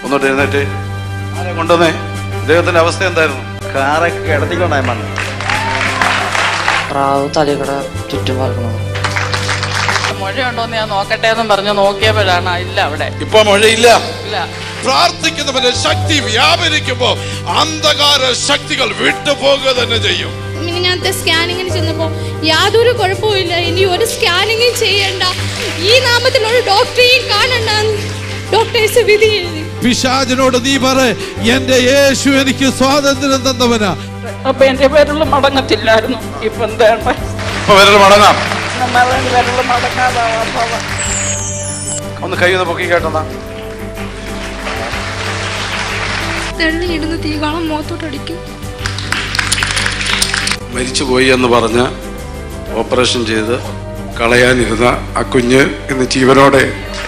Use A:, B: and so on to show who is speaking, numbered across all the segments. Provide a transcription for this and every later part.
A: ഒന്നോട്ട് എഴുന്നേറ്റ്. ആരെ കൊണ്ടുവന്നേ? ഇദ്ദേഹത്തിന്റെ അവസ്ഥ എന്തായിരുന്നു?
B: കാറൊക്കെ കിടത്തിക്കൊണ്ടായി വന്നു.
C: പ്രാവ് തലകട ചുറ്റും പറക്കണം.
D: മഴയുണ്ടോന്ന് ഞാൻ നോക്കട്ടെ എന്നും പറഞ്ഞു നോക്കിയപ്പോഴാണ് ഇല്ല. അവിടെ
A: ഇപ്പൊ മഴയില്ല.
E: പ്രാർത്ഥിക്കുന്നവന്റെ ശക്തി വ്യാപരിക്കുമ്പോ അന്ധകാര ശക്തികൾ വിട്ടുപോകുക തന്നെ ചെയ്യും.
F: മിനിഞ്ഞാന്നത്തെ സ്കാനിങ്ങിന് ചെന്നപ്പോൾ യാതൊരു കുഴപ്പമില്ല, ഇനി ഒരു സ്കാനിങ്ങും ചെയ്യണ്ട, ഈ നാമത്തിലുള്ള ഡോക്ടറെയും കാണണ്ട, ഡോക്ടേഴ്സ് വിധി എഴുതി.
E: പിശാചിനോട് നീ പറ, എന്റെ യേശു എനിക്ക് സ്വാതന്ത്ര്യം തന്നവനാ.
D: അപ്പൊ എന്റെ പേരുള്ള മടങ്ങത്തില്ലായിരുന്നു. ഇപ്പൊ എന്താണ്
A: മടങ്ങാം.
D: വിരൽ മടങ്ങാതാവാ.
A: ഒന്ന് കൈ ഒന്ന് പൊക്കി കേട്ടെന്നാ.
F: തെള്ളിയിടുന്ന തീകാളം മുഖത്തോട്ടടിക്കും.
A: മരിച്ചുപോയി എന്ന് പറഞ്ഞ് ഓപ്പറേഷൻ ചെയ്ത് കളയാനിരുന്ന ആ കുഞ്ഞ് ഇന്ന് ജീവനോടെ.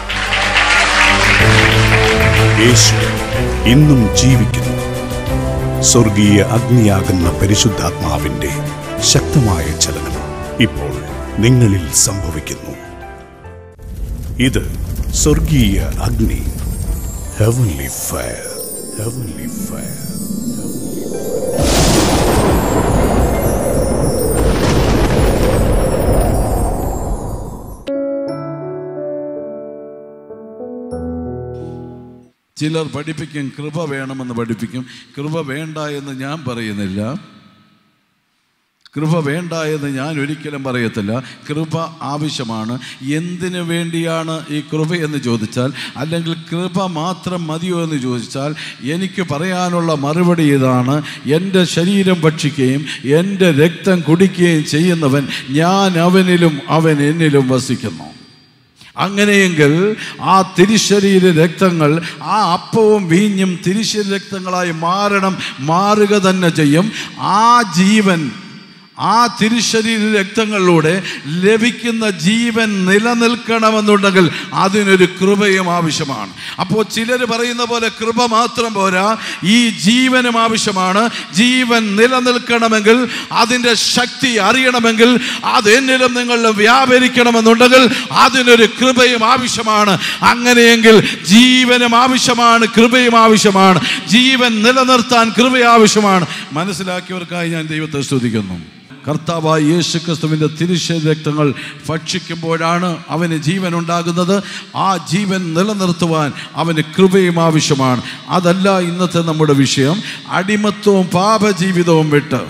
G: യേശു ഇന്നും ജീവിക്കുന്നു. സ്വർഗീയ അഗ്നിയാകുന്ന പരിശുദ്ധാത്മാവിന്റെ ശക്തമായ ചലനം ഇപ്പോൾ നിങ്ങളിൽ സംഭവിക്കുന്നു. ഇത് സ്വർഗീയ അഗ്നി. Heavenly fire. Heavenly fire.
E: ചിലർ പഠിപ്പിക്കും കൃപ വേണമെന്ന് പഠിപ്പിക്കും. കൃപ വേണ്ട എന്ന് ഞാൻ പറയുന്നില്ല. കൃപ വേണ്ട എന്ന് ഞാൻ ഒരിക്കലും പറയത്തില്ല. കൃപ ആവശ്യമാണ്. എന്തിനു വേണ്ടിയാണ് ഈ കൃപ എന്ന് ചോദിച്ചാൽ, അല്ലെങ്കിൽ കൃപ മാത്രം മതിയോ എന്ന് ചോദിച്ചാൽ, എനിക്ക് പറയാനുള്ള മറുപടി ഇതാണ്: എൻ്റെ ശരീരം ഭക്ഷിക്കുകയും എൻ്റെ രക്തം കുടിക്കുകയും ചെയ്യുന്നവൻ, ഞാൻ അവനിലും അവൻ എന്നിലും വസിക്കുന്നു. അങ്ങനെയെങ്കിൽ ആ തിരുശരീര രക്തങ്ങൾ, ആ അപ്പവും വീഞ്ഞും തിരുശരീര രക്തങ്ങളായി മാറുക തന്നെ ചെയ്യും. ആ ജീവൻ, ആ തിരുശരീര രക്തങ്ങളിലൂടെ ലഭിക്കുന്ന ജീവൻ നിലനിൽക്കണമെന്നുണ്ടെങ്കിൽ അതിനൊരു കൃപയും ആവശ്യമാണ്. അപ്പോൾ ചിലർ പറയുന്ന പോലെ കൃപ മാത്രം പോരാ, ഈ ജീവനും ആവശ്യമാണ്. ജീവൻ നിലനിൽക്കണമെങ്കിൽ, അതിൻ്റെ ശക്തി അറിയണമെങ്കിൽ, അത് എന്നിലും നിങ്ങളിലും വ്യാപരിക്കണമെന്നുണ്ടെങ്കിൽ അതിനൊരു കൃപയും ആവശ്യമാണ്. അങ്ങനെയെങ്കിൽ ജീവനും ആവശ്യമാണ്, കൃപയും ആവശ്യമാണ്. ജീവൻ നിലനിർത്താൻ കൃപ ആവശ്യമാണ്. മനസ്സിലാക്കിയവർക്കായി ഞാൻ ദൈവത്തെ സ്തുതിക്കുന്നു. കർത്താവായ യേശുക്രിസ്തുവിൻ്റെ തിരുശരീര രക്തങ്ങൾ ഭക്ഷിക്കുമ്പോഴാണ് അവന് ജീവൻ ഉണ്ടാകുന്നത്. ആ ജീവൻ നിലനിർത്തുവാൻ അവന് കൃപയും ആവശ്യമാണ്. അതല്ല ഇന്നത്തെ നമ്മുടെ വിഷയം. അടിമത്വവും പാപജീവിതവും വിട്ട്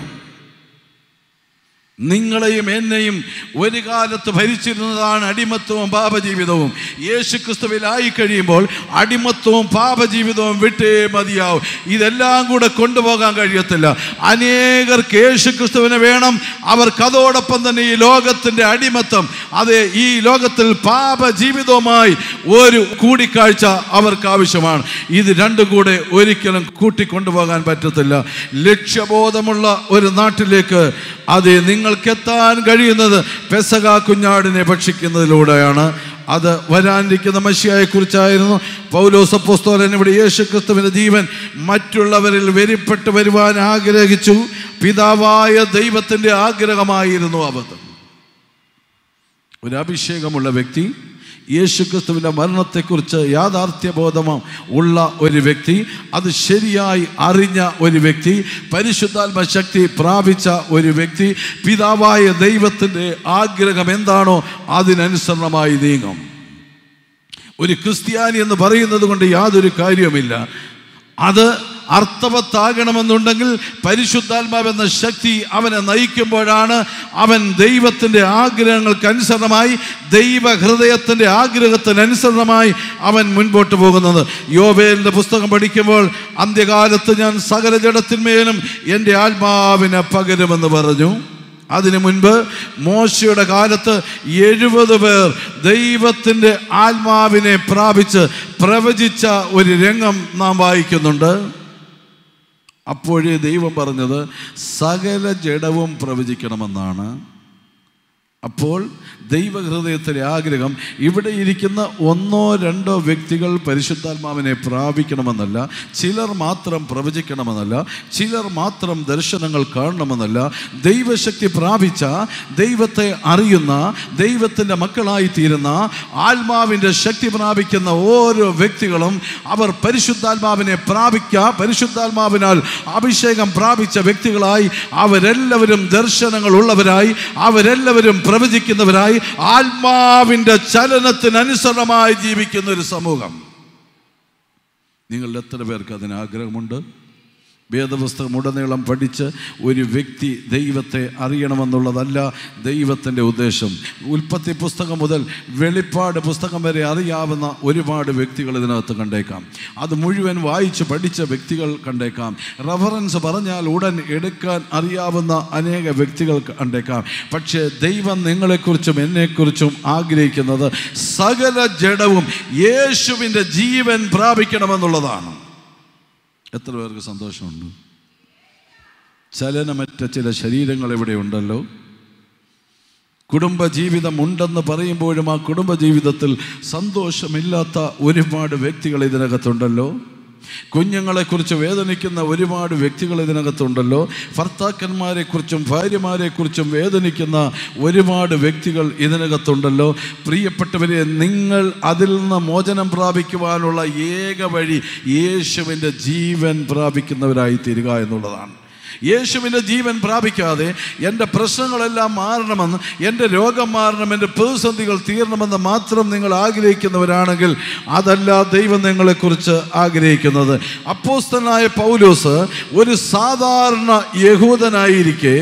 E: നിങ്ങളെയും എന്നെയും ഒരു കാലത്ത് ഭരിച്ചിരുന്നതാണ് അടിമത്വവും പാപജീവിതവും. യേശുക്രിസ്തുവിലായി കഴിയുമ്പോൾ അടിമത്വവും പാപജീവിതവും വിട്ടേ മതിയാവും. ഇതെല്ലാം കൂടെ കൊണ്ടുപോകാൻ കഴിയത്തില്ല. അനേകർക്ക് യേശുക്രിസ്തുവിനെ വേണം. അവർക്കതോടൊപ്പം തന്നെ ഈ ലോകത്തിൻ്റെ അടിമത്തം, അതെ, ഈ ലോകത്തിൽ പാപജീവിതവുമായി ഒരു കൂടിക്കാഴ്ച അവർക്ക് ആവശ്യമാണ്. ഇത് രണ്ടും കൂടെ ഒരിക്കലും കൂട്ടിക്കൊണ്ടുപോകാൻ പറ്റത്തില്ല. ലക്ഷ്യബോധമുള്ള ഒരു നാട്ടിലേക്ക് അതെ നിങ്ങൾക്കെത്താൻ കഴിയുന്നത് പെസഹ കുഞ്ഞാടിനെ ഭക്ഷിക്കുന്നതിലൂടെയാണ്. അത് വരാനിരിക്കുന്ന മെശിയായെക്കുറിച്ചായിരുന്നു. പൗലോസ് അപ്പോസ്തലൻ ഇവിടെ യേശുക്രിസ്തുവിന്റെ ജീവൻ മറ്റുള്ളവരിൽ വെളിപ്പെട്ട് വരുവാൻ ആഗ്രഹിച്ചു. പിതാവായ ദൈവത്തിൻ്റെ ആഗ്രഹമായിരുന്നു അത്. ഒരു അഭിഷേകമുള്ള വ്യക്തി, യേശുക്രിസ്തുവിൻ്റെ മരണത്തെക്കുറിച്ച് യാഥാർത്ഥ്യബോധം ഉള്ള ഒരു വ്യക്തി, അത് ശരിയായി അറിഞ്ഞ ഒരു വ്യക്തി, പരിശുദ്ധാത്മ ശക്തി പ്രാപിച്ച ഒരു വ്യക്തി, പിതാവായ ദൈവത്തിൻ്റെ ആഗ്രഹം എന്താണോ അതിനനുസരണമായി നീങ്ങും. ഒരു ക്രിസ്ത്യാനി എന്ന് പറയുന്നത് കൊണ്ട് യാതൊരു കാര്യവുമില്ല. അത് അർത്ഥവത്താകണമെന്നുണ്ടെങ്കിൽ പരിശുദ്ധാത്മാവെന്ന ശക്തി അവനെ നയിക്കുമ്പോഴാണ് അവൻ ദൈവത്തിൻ്റെ ആഗ്രഹങ്ങൾക്കനുസരണമായി, ദൈവഹൃദയത്തിൻ്റെ ആഗ്രഹത്തിനനുസരണമായി അവൻ മുൻപോട്ട് പോകുന്നത്. യോവേലിൻ്റെ പുസ്തകം പഠിക്കുമ്പോൾ അന്ത്യകാലത്ത് ഞാൻ സകല ജഡത്തിന്മേലും എൻ്റെ ആത്മാവിനെ പകരുമെന്ന് പറഞ്ഞു. അതിനു മുൻപ് മോശയുടെ കാലത്ത് 70 പേർ ദൈവത്തിൻ്റെ ആത്മാവിനെ പ്രാപിച്ച് പ്രവചിച്ച ഒരു രംഗം നാം വായിക്കുന്നുണ്ട്. അപ്പോഴേ ദൈവം പറഞ്ഞത് സകല ജഡവും പ്രവചിക്കണമെന്നാണ്. അപ്പോൾ ദൈവഹൃദയത്തിലെ ആഗ്രഹം ഇവിടെ ഇരിക്കുന്ന 1-2 വ്യക്തികൾ പരിശുദ്ധാത്മാവിനെ പ്രാപിക്കണമെന്നല്ല, ചിലർ മാത്രം പ്രവചിക്കണമെന്നല്ല, ചിലർ മാത്രം ദർശനങ്ങൾ കാണണമെന്നല്ല. ദൈവശക്തി പ്രാപിച്ച, ദൈവത്തെ അറിയുന്ന, ദൈവത്തിൻ്റെ മക്കളായിത്തീരുന്ന, ആത്മാവിൻ്റെ ശക്തി പ്രാപിക്കുന്ന ഓരോ വ്യക്തികളും അവർ പരിശുദ്ധാത്മാവിനെ പരിശുദ്ധാത്മാവിനാൽ അഭിഷേകം പ്രാപിച്ച വ്യക്തികളായി അവരെല്ലാവരും ദർശനങ്ങൾ ഉള്ളവരായി, അവരെല്ലാവരും പ്രവചിക്കുന്നവരായി, ആത്മാവിൻ്റെ ചലനത്തിനനുസരണമായി ജീവിക്കുന്ന ഒരു സമൂഹം. നിങ്ങളിൽ എത്ര പേർക്ക് അതിന് ആഗ്രഹമുണ്ട്? വേദപുസ്തകം ഉടനീളം പഠിച്ച് ഒരു വ്യക്തി ദൈവത്തെ അറിയണമെന്നുള്ളതല്ല ദൈവത്തിൻ്റെ ഉദ്ദേശം. ഉൽപ്പത്തി പുസ്തകം മുതൽ വെളിപ്പാട് പുസ്തകം വരെ അറിയാവുന്ന ഒരുപാട് വ്യക്തികൾ ഇതിനകത്ത് കണ്ടേക്കാം. അത് മുഴുവൻ വായിച്ച് പഠിച്ച വ്യക്തികൾ കണ്ടേക്കാം. റഫറൻസ് പറഞ്ഞാൽ ഉടൻ എടുക്കാൻ അറിയാവുന്ന അനേക വ്യക്തികൾ കണ്ടേക്കാം. പക്ഷേ ദൈവം നിങ്ങളെക്കുറിച്ചും എന്നെക്കുറിച്ചും ആഗ്രഹിക്കുന്നത് സകല ജഡവും യേശുവിൻ്റെ ജീവൻ പ്രാപിക്കണമെന്നുള്ളതാണ്. എത്ര പേർക്ക് സന്തോഷമുണ്ട്? ചലനമറ്റ ചില ശരീരങ്ങൾ ഇവിടെ ഉണ്ടല്ലോ. കുടുംബജീവിതം ഉണ്ടെന്ന് പറയുമ്പോഴും ആ കുടുംബജീവിതത്തിൽ സന്തോഷമില്ലാത്ത ഒരുപാട് വ്യക്തികൾ ഇതിനകത്തുണ്ടല്ലോ. കുഞ്ഞുങ്ങളെക്കുറിച്ച് വേദനിക്കുന്ന ഒരുപാട് വ്യക്തികൾ ഇതിനകത്തുണ്ടല്ലോ. ഭർത്താക്കന്മാരെക്കുറിച്ചും ഭാര്യമാരെക്കുറിച്ചും വേദനിക്കുന്ന ഒരുപാട് വ്യക്തികൾ ഇതിനകത്തുണ്ടല്ലോ. പ്രിയപ്പെട്ടവരെ, നിങ്ങൾ അതിൽ നിന്ന് മോചനം പ്രാപിക്കുവാനുള്ള ഏക വഴി യേശുവിൻ്റെ ജീവൻ പ്രാപിക്കുന്നവരായി തീരുക എന്നുള്ളതാണ്. യേശുവിൻ്റെ ജീവൻ പ്രാപിക്കാതെ എൻ്റെ പ്രശ്നങ്ങളെല്ലാം മാറണമെന്ന്, എൻ്റെ രോഗം മാറണം, എൻ്റെ പ്രതിസന്ധികൾ തീരണമെന്ന് മാത്രം നിങ്ങൾ ആഗ്രഹിക്കുന്നവരാണെങ്കിൽ അതല്ല ദൈവം നിങ്ങളെക്കുറിച്ച് ആഗ്രഹിക്കുന്നത്. അപ്പോസ്തലനായ പൗലോസ് ഒരു സാധാരണ യഹൂദനായിരിക്കെ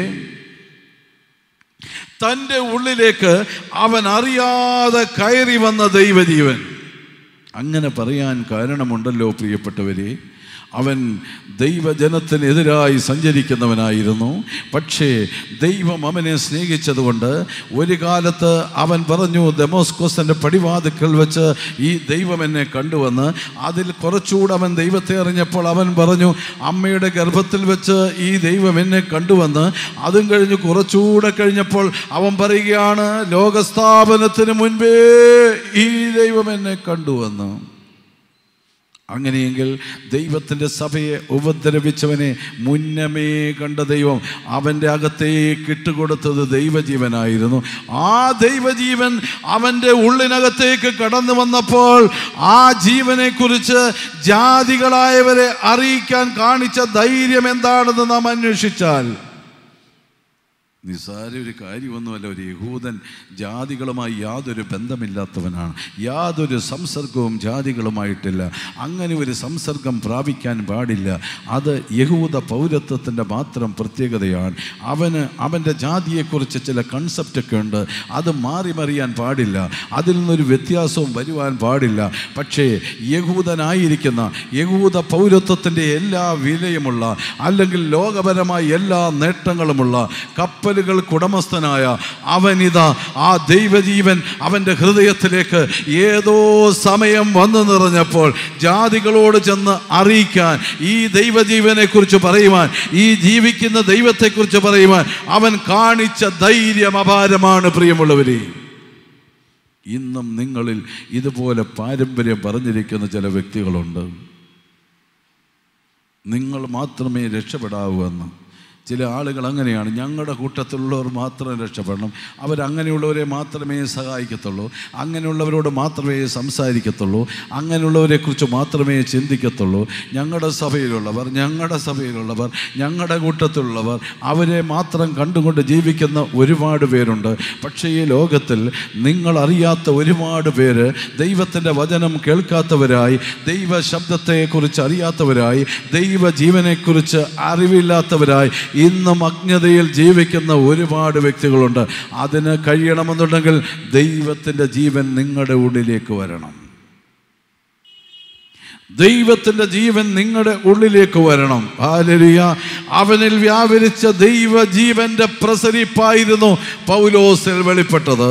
E: തൻ്റെ ഉള്ളിലേക്ക് അവൻ അറിയാതെ കയറി വന്ന ദൈവജീവൻ. അങ്ങനെ പറയാൻ കാരണമുണ്ടല്ലോ പ്രിയപ്പെട്ടവരെ. അവൻ ദൈവജനത്തിനെതിരായി സഞ്ചരിക്കുന്നവനായിരുന്നു. പക്ഷേ ദൈവം അവനെ സ്നേഹിച്ചതുകൊണ്ട് ഒരു കാലത്ത് അവൻ പറഞ്ഞു, ദമസ്കോസിൻ്റെ പടിവാതിക്കൽ വെച്ച് ഈ ദൈവം എന്നെ കണ്ടുവന്ന്. അതിൽ കുറച്ചുകൂടെ അവൻ ദൈവത്തെ അറിഞ്ഞപ്പോൾ അവൻ പറഞ്ഞു, അമ്മയുടെ ഗർഭത്തിൽ വെച്ച് ഈ ദൈവം എന്നെ കണ്ടുവന്ന്. അതും കഴിഞ്ഞ് കുറച്ചുകൂടെ കഴിഞ്ഞപ്പോൾ അവൻ പറയുകയാണ്, ലോകസ്ഥാപനത്തിന് മുൻപേ ഈ ദൈവം എന്നെ കണ്ടുവന്ന്. അങ്ങനെയെങ്കിൽ ദൈവത്തിൻ്റെ സഭയെ ഉപദ്രവിച്ചവനെ മുന്നമേ കണ്ട ദൈവം അവൻ്റെ അകത്തേക്ക് ഇട്ടുകൊടുത്തത് ദൈവജീവനായിരുന്നു. ആ ദൈവജീവൻ അവൻ്റെ ഉള്ളിനകത്തേക്ക് കടന്നു വന്നപ്പോൾ ആ ജീവനെക്കുറിച്ച് ജാതികളായവരെ അറിയിക്കാൻ കാണിച്ച ധൈര്യം എന്താണെന്ന് നാം അന്വേഷിച്ചാൽ നിസ്സാര ഒരു കാര്യമൊന്നുമല്ല. ഒരു യഹൂദൻ ജാതികളുമായി യാതൊരു ബന്ധമില്ലാത്തവനാണ്. യാതൊരു സംസർഗവും ജാതികളുമായിട്ടില്ല. അങ്ങനെ ഒരു സംസർഗം പ്രാപിക്കാൻ പാടില്ല. അത് യഹൂദ പൗരത്വത്തിൻ്റെ മാത്രം പ്രത്യേകതയാണ്. അവൻ്റെ ജാതിയെക്കുറിച്ച് ചില കൺസെപ്റ്റൊക്കെ ഉണ്ട്. അത് മാറിമറിയാൻ പാടില്ല. അതിൽ നിന്നൊരു വ്യത്യാസവും വരുവാൻ പാടില്ല. പക്ഷേ യഹൂദനായിരിക്കുന്ന, യഹൂദ പൗരത്വത്തിൻ്റെ എല്ലാ വിലയുമുള്ള, അല്ലെങ്കിൽ ലോകപരമായ എല്ലാ നേട്ടങ്ങളുമുള്ള കപ്പലുകൾക്ക് ഉടമസ്ഥനായ അവനിതാ ആ ദൈവജീവൻ അവൻ്റെ ഹൃദയത്തിലേക്ക് ഏതോ സമയം വന്നു നിറഞ്ഞപ്പോൾ ജാതികളോട് ചെന്ന് അറിയിക്കാൻ, ഈ ദൈവജീവനെ കുറിച്ച് പറയുവാൻ, ഈ ജീവിക്കുന്ന ദൈവത്തെക്കുറിച്ച് പറയുവാൻ അവൻ കാണിച്ച ധൈര്യം അപാരമാണ്. പ്രിയമുള്ളവരെ, ഇന്നും നിങ്ങളിൽ ഇതുപോലെ പാരമ്പര്യം പറഞ്ഞിരിക്കുന്ന ചില വ്യക്തികളുണ്ട്. നിങ്ങൾ മാത്രമേ രക്ഷപ്പെടാവൂ എന്ന്. ചില ആളുകൾ അങ്ങനെയാണ്. ഞങ്ങളുടെ കൂട്ടത്തിലുള്ളവർ മാത്രം രക്ഷപ്പെടണം, അവരങ്ങനെയുള്ളവരെ മാത്രമേ സഹായിക്കത്തുള്ളൂ, അങ്ങനെയുള്ളവരോട് മാത്രമേ സംസാരിക്കത്തുള്ളൂ, അങ്ങനെയുള്ളവരെക്കുറിച്ച് മാത്രമേ ചിന്തിക്കത്തുള്ളൂ. ഞങ്ങളുടെ സഭയിലുള്ളവർ, ഞങ്ങളുടെ കൂട്ടത്തിലുള്ളവർ, അവരെ മാത്രം കണ്ടുകൊണ്ട് ജീവിക്കുന്ന ഒരുപാട് പേരുണ്ട്. പക്ഷേ ഈ ലോകത്തിൽ നിങ്ങളറിയാത്ത ഒരുപാട് പേര് ദൈവത്തിൻ്റെ വചനം കേൾക്കാത്തവരായി, ദൈവ ശബ്ദത്തെക്കുറിച്ച് അറിയാത്തവരായി, ദൈവജീവനെക്കുറിച്ച് അറിവില്ലാത്തവരായി ഇന്നും അജ്ഞതയിൽ ജീവിക്കുന്ന ഒരുപാട് വ്യക്തികളുണ്ട്. അതിന് കഴിയണമെന്നുണ്ടെങ്കിൽ ദൈവത്തിൻ്റെ ജീവൻ നിങ്ങളുടെ ഉള്ളിലേക്ക് വരണം. ദൈവത്തിൻ്റെ ജീവൻ നിങ്ങളുടെ ഉള്ളിലേക്ക് വരണം. ഹല്ലേലൂയ. അവനിൽ വ്യാപരിച്ച ദൈവജീവന്റെ പ്രസരിപ്പായിരുന്നു പൗലോസിൽ വെളിപ്പെട്ടത്.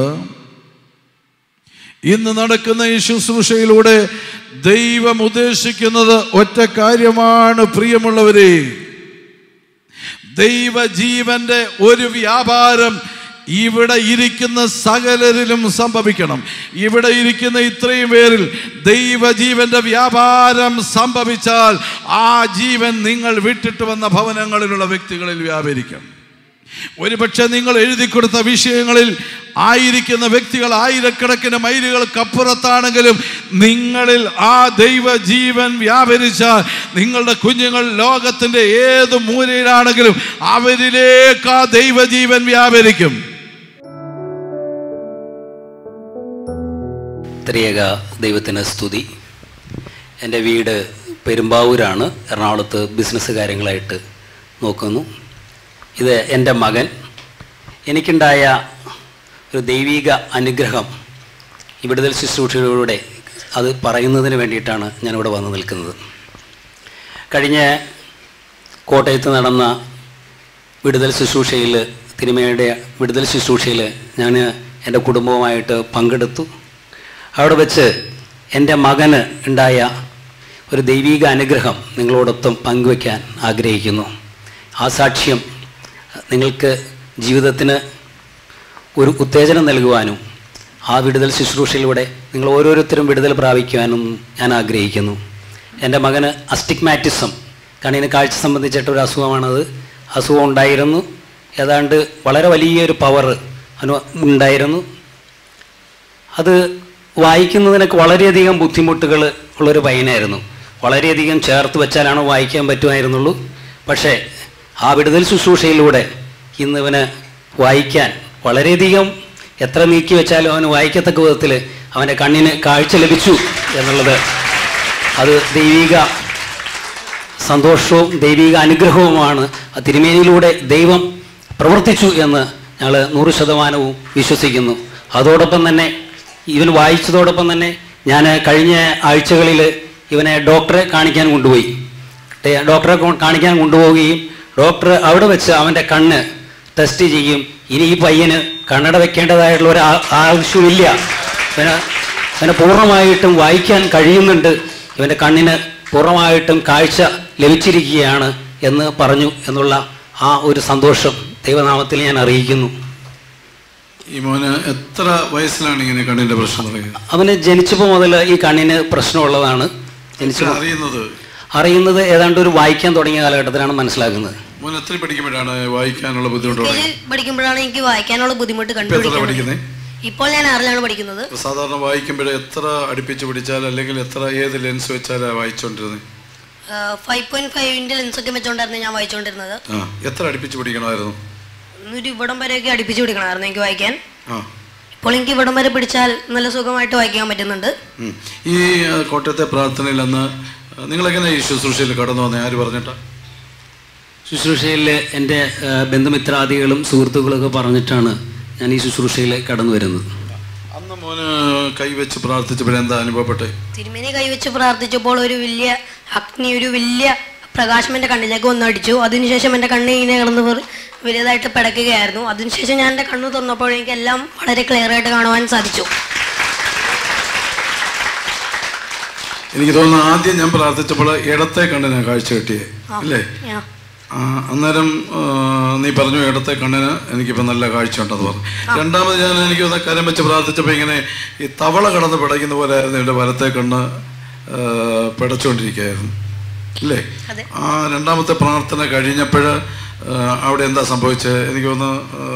E: ഇന്ന് നടക്കുന്ന ഈ ശുശ്രൂഷയിലൂടെ ദൈവം ഉദ്ദേശിക്കുന്നത് ഒറ്റ കാര്യമാണ്. പ്രിയമുള്ളവരെ, ദൈവജീവന്റെ ഒരു വ്യാപാരം ഇവിടെ ഇരിക്കുന്ന സകലരിലും സംഭവിക്കണം. ഇവിടെ ഇരിക്കുന്ന ഇത്രയും പേരിൽ ദൈവജീവന്റെ വ്യാപാരം സംഭവിച്ചാൽ ആ ജീവൻ നിങ്ങൾ വിട്ടിട്ട് വന്ന ഭവനങ്ങളിലുള്ള വ്യക്തികളിൽ വ്യാപരിക്കും. ഒരുപക്ഷെ നിങ്ങൾ എഴുതി കൊടുത്ത വിഷയങ്ങളിൽ ആയിരിക്കുന്ന വ്യക്തികൾ ആയിരക്കണക്കിന് മൈലുകൾക്കപ്പുറത്താണെങ്കിലും നിങ്ങളിൽ ആ ദൈവജീവൻ വ്യാപരിച്ചാൽ നിങ്ങളുടെ കുഞ്ഞുങ്ങൾ ലോകത്തിൻ്റെ ഏത് മൂലയിലാണെങ്കിലും അവരിലേക്ക് ആ ദൈവജീവൻ വ്യാപരിക്കും.
H: ത്രിയേക ദൈവത്തിന് സ്തുതി. എൻ്റെ വീട് പെരുമ്പാവൂരാണ്. എറണാകുളത്ത് ബിസിനസ് കാര്യങ്ങളായിട്ട് നോക്കുന്നു. ഇത് എൻ്റെ മകൻ. എനിക്കുണ്ടായ ഒരു ദൈവിക അനുഗ്രഹം ഈ വിടുതൽ ശുശ്രൂഷയിലൂടെ അത് പറയുന്നതിന് വേണ്ടിയിട്ടാണ് ഞാനിവിടെ വന്ന് നിൽക്കുന്നത്. കഴിഞ്ഞ കോട്ടയത്ത് നടന്ന വിടുതൽ ശുശ്രൂഷയിൽ, തിരുമേനിയുടെ വിടുതൽ ശുശ്രൂഷയിൽ ഞാൻ എൻ്റെ കുടുംബവുമായിട്ട് പങ്കെടുത്തു. അവിടെ വെച്ച് എൻ്റെ മകന് ഉണ്ടായ ഒരു ദൈവിക അനുഗ്രഹം നിങ്ങളോടൊപ്പം പങ്കുവയ്ക്കാൻ ആഗ്രഹിക്കുന്നു. ആ സാക്ഷ്യം നിങ്ങൾക്ക് ജീവിതത്തിന് ഒരു ഉത്തേജനം നൽകുവാനും ആ വിടുതൽ ശുശ്രൂഷയിലൂടെ നിങ്ങൾ ഓരോരുത്തരും വിടുതൽ പ്രാപിക്കുവാനും ഞാൻ ആഗ്രഹിക്കുന്നു. എൻ്റെ മകന് അസ്റ്റിഗ്മാറ്റിസം, കണ്ണിന് കാഴ്ച സംബന്ധിച്ചിട്ടൊരു അസുഖമാണത്. അസുഖം ഉണ്ടായിരുന്നു. ഏതാണ്ട് വളരെ വലിയൊരു പവർ ഉണ്ടായിരുന്നു. അത് വായിക്കുന്നതിനൊക്കെ വളരെയധികം ബുദ്ധിമുട്ടുകൾ ഉള്ളൊരു പയ്യനായിരുന്നു. വളരെയധികം ചേർത്ത് വെച്ചാലാണ് വായിക്കാൻ പറ്റുമായിരുന്നുള്ളൂ. പക്ഷേ ആ വിടുതൽ ശുശ്രൂഷയിലൂടെ ഇന്ന് ഇവന് വായിക്കാൻ വളരെയധികം, എത്ര നീക്കി വെച്ചാലും അവന് വായിക്കത്തക്ക വിധത്തിൽ അവൻ്റെ കണ്ണിന് കാഴ്ച ലഭിച്ചു എന്നുള്ളത് അത് ദൈവിക സന്തോഷവും ദൈവിക അനുഗ്രഹവുമാണ്. ആ തിരുമേനിയിലൂടെ ദൈവം പ്രവർത്തിച്ചു എന്ന് ഞങ്ങൾ 100% വിശ്വസിക്കുന്നു. അതോടൊപ്പം തന്നെ ഇവൻ വായിച്ചതോടൊപ്പം തന്നെ ഞാൻ കഴിഞ്ഞ ആഴ്ചകളിൽ ഇവനെ ഡോക്ടറെ കാണിക്കാൻ കൊണ്ടുപോയി. ഡോക്ടറെ കാണിക്കാൻ കൊണ്ടുപോവുകയും ഡോക്ടർ അവിടെ വെച്ച് അവൻ്റെ കണ്ണ് ടെസ്റ്റ് ചെയ്യും. ഇനി ഈ പയ്യന് കണ്ണട വെക്കേണ്ടതായിട്ടുള്ള ഒരു ആവശ്യമില്ല, ഇവന് പൂർണ്ണമായിട്ടും വായിക്കാൻ കഴിയുന്നുണ്ട്, ഇവൻ്റെ കണ്ണിന് പൂർണ്ണമായിട്ടും കാഴ്ച ലഭിച്ചിരിക്കുകയാണ് എന്ന് പറഞ്ഞു എന്നുള്ള ആ ഒരു സന്തോഷം ദൈവനാമത്തിൽ ഞാൻ അറിയിക്കുന്നു.
E: ഈ മോന് എത്ര വയസ്സിലാണ് ഇങ്ങനെ കണ്ണിന്റെ പ്രശ്നം തുടങ്ങിയത്?
H: അവന് ജനിച്ചപ്പോൾ മുതൽ ഈ കണ്ണിന് പ്രശ്നമുള്ളതാണ്. അറിയുന്നത് ഏതാണ്ട് ഒരു വായിക്കാൻ തുടങ്ങിയ കാലഘട്ടത്തിലാണ് മനസ്സിലാക്കുന്നത്.
E: മോൻ എത്ര പഠിക്കുമ്പോഴാണ് വായിക്കാനുള്ള ബുദ്ധിമുട്ട്?
I: പഠിക്കുമ്പോഴാണ് എനിക്ക് വായിക്കാനുള്ള ബുദ്ധിമുട്ട് കണ്ടുപിടിക്കുന്നത്. ഇപ്പോൾ ഞാൻ 6ലാണ് പഠിക്കുന്നത്.
E: സാധാരണ വായിക്കുമ്പോഴേ എത്ര അടുപ്പിച്ച് പിടിച്ചാൽ അല്ലെങ്കിൽ ഏത് ലെൻസ് വെച്ചാലാണ് വായിച്ചോണ്ടിരുന്നത്?
I: 5.5 ലെൻസൊക്കെ വെച്ചോണ്ടായിരുന്നു ഞാൻ വായിച്ചോണ്ടിരുന്നത്.
E: എത്ര അടുപ്പിച്ച് പിടിക്കണമായിരുന്നു?
I: ഒരു ഇവിടം വരെയൊക്കെ അടുപ്പിച്ച് പിടിക്കണമായിരുന്നു എനിക്ക് വായിക്കാൻ. ഇപ്പോൾ എനിക്ക് ഇവിടം വരെ പിടിച്ചാൽ നല്ല സുഖമായിട്ട് വായിക്കാൻ പറ്റുന്നുണ്ട്.
E: ഈ കോട്ടയത്തെ പ്രാർത്ഥനയിൽ അന്ന് നിങ്ങളെങ്ങനെ ഈ ശുശ്രൂഷയിൽ കടന്നു വന്നേ? ആര് പറഞ്ഞിട്ടാ?
H: ശുശ്രൂഷയിൽ എൻ്റെ ബന്ധുമിത്രാദികളും സുഹൃത്തുക്കളൊക്കെ പറഞ്ഞിട്ടാണ് ഞാൻ ഈ ശുശ്രൂഷയിൽ കടന്നു വരുന്നത്.
E: അന്ന് മോന് കൈവച്ച് പ്രാർത്ഥിച്ചപ്പോഴെന്താ അനുഭവപ്പെട്ടെ?
I: തിരുമേനി കൈവച്ച് പ്രാർത്ഥിച്ചപ്പോൾ ഒരു വലിയ അഗ്നി, ഒരു വലിയ പ്രകാശം എൻ്റെ കണ്ണിലേക്ക് വന്നടിച്ചു. അതിനുശേഷം എൻ്റെ കണ്ണ് ഇങ്ങനെ കിടന്ന് വലിയതായിട്ട് പിടയ്ക്കുകയായിരുന്നു. അതിനുശേഷം ഞാൻ എൻ്റെ കണ്ണ് തുറന്നപ്പോൾ എനിക്കെല്ലാം വളരെ ക്ലിയർ ആയിട്ട് കാണുവാൻ സാധിച്ചു.
E: എനിക്ക് തോന്നുന്നു ആദ്യം ഞാൻ പ്രാർത്ഥിച്ചപ്പോൾ ഇടത്തെ കണ്ണിന് കാഴ്ച കിട്ടിയേ അല്ലേ? അന്നേരം നീ പറഞ്ഞു ഇടത്തെ കണ്ണിന് എനിക്കിപ്പോൾ നല്ല കാഴ്ച ഉണ്ടെന്ന് പറഞ്ഞു. രണ്ടാമത് എനിക്ക് കരം വെച്ച് പ്രാർത്ഥിച്ചപ്പോൾ ഇങ്ങനെ ഈ തവള കടന്ന് പിടയ്ക്കുന്ന പോലെ ആയിരുന്നു എൻ്റെ വലത്തെ കണ്ണ് പിടച്ചുകൊണ്ടിരിക്കുകയായിരുന്നു അല്ലേ? ആ രണ്ടാമത്തെ പ്രാർത്ഥന കഴിഞ്ഞപ്പോൾ അവിടെ എന്താ സംഭവിച്ചത്? എനിക്ക് തോന്നുന്നു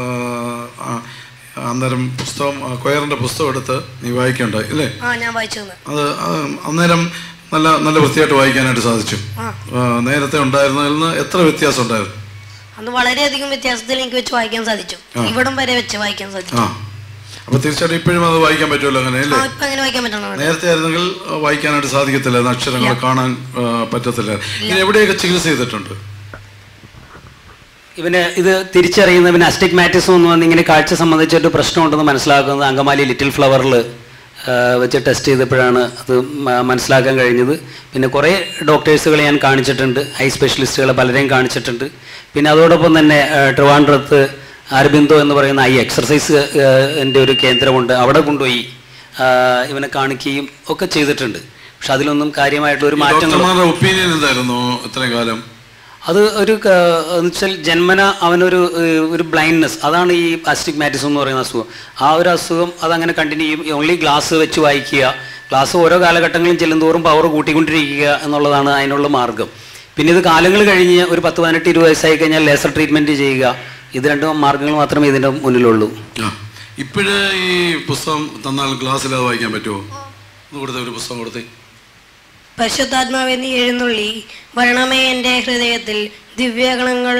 E: അന്നേരം പുസ്തകം, കൊയറിൻ്റെ പുസ്തകം എടുത്ത് നീ വായിക്കണ്ടായി അല്ലേ? അത് അന്നേരം നല്ല നല്ല വൃത്തിയായിട്ട് വായിക്കാനായിട്ട് സാധിച്ചു. നേരത്തെ ഉണ്ടായിരുന്നതിൽ നിന്ന് എത്ര വ്യത്യാസം ഉണ്ടായിരുന്നു?
I: അന്ന് വളരെയധികം വ്യത്യാസത്തിൽ എനിക്ക് വെച്ച് വായിക്കാൻ സാധിച്ചു. ഇവിടം വരെ വെച്ച് വായിക്കാൻ സാധിച്ചു.
E: അപ്പൊ തീർച്ചയായിട്ടും ഇപ്പോഴും അത് വായിക്കാൻ പറ്റുമല്ലോ അങ്ങനെ അല്ലേ? നേരത്തെ ആയിരുന്നെങ്കിൽ വായിക്കാനായിട്ട് സാധിക്കത്തില്ല, അക്ഷരങ്ങൾ കാണാൻ പറ്റത്തില്ല. ഇനി എവിടെയൊക്കെ ചികിത്സ ചെയ്തിട്ടുണ്ട്?
H: ഇവന് ഇത് തിരിച്ചറിയുന്നവന് അസ്റ്റിഗ്മാറ്റിസം എന്ന് പറഞ്ഞ് ഇങ്ങനെ കാഴ്ച സംബന്ധിച്ചൊരു പ്രശ്നമുണ്ടെന്ന് മനസ്സിലാക്കുന്നത് അങ്കമാലി ലിറ്റിൽ ഫ്ലവറിൽ വെച്ച് ടെസ്റ്റ് ചെയ്തപ്പോഴാണ് അത് മനസ്സിലാക്കാൻ കഴിഞ്ഞത്. പിന്നെ കുറേ ഡോക്ടേഴ്സുകളെ ഞാൻ കാണിച്ചിട്ടുണ്ട്, ഐ സ്പെഷ്യലിസ്റ്റുകളെ പലരെയും കാണിച്ചിട്ടുണ്ട്. പിന്നെ അതോടൊപ്പം തന്നെ ട്രിവാൻഡ്രത്ത് അരബിന്ദോ എന്ന് പറയുന്ന ഐ എക്സർസൈസ് എൻ്റെ ഒരു കേന്ദ്രമുണ്ട്, അവിടെ കൊണ്ടുപോയി ഇവനെ കാണിക്കുകയും ഒക്കെ ചെയ്തിട്ടുണ്ട്. പക്ഷെ അതിലൊന്നും കാര്യമായിട്ടുള്ള ഒരു മാറ്റം.
E: ഒപ്പീനിയൻ എന്തായിരുന്നു ഇത്രയും കാലം?
H: അത് ഒരു എന്നുവെച്ചാൽ ജന്മന അവനൊരു ബ്ലൈൻഡ്നെസ്, അതാണ് ഈ ആസ്റ്റിഗ്മാറ്റിസം എന്ന് പറയുന്ന അസുഖം. ആ ഒരു അസുഖം അതങ്ങനെ കണ്ടിന്യൂ ചെയ്യും. ഓൺലി ഗ്ലാസ് വെച്ച് വായിക്കുക, ഗ്ലാസ് ഓരോ കാലഘട്ടങ്ങളും ചെല്ലുന്തോറും പവർ കൂട്ടിക്കൊണ്ടിരിക്കുക എന്നുള്ളതാണ് അതിനുള്ള മാർഗം. പിന്നെ ഇത് കാലങ്ങൾ കഴിഞ്ഞ് ഒരു 10-18-20 വയസ്സായി കഴിഞ്ഞാൽ ലേസർ ട്രീറ്റ്മെൻറ്റ് ചെയ്യുക. ഇത് രണ്ടും മാർഗങ്ങൾ മാത്രമേ ഇതിൻ്റെ മുന്നിലുള്ളൂ.
E: ഇപ്പോഴേ ഈ പുസ്തകം തന്നാൽ ക്ലാസ്സിൽ അത് വായിക്കാൻ പറ്റുമോ? കൊടുത്ത ഒരു പുസ്തകം കൊടുത്തേ.
I: പരിശുദ്ധാത്മാവെ നീ എഴുന്നള്ളി വരണമേ എൻ്റെ ഹൃദയത്തിൽ, ദിവ്യഗണങ്ങൾ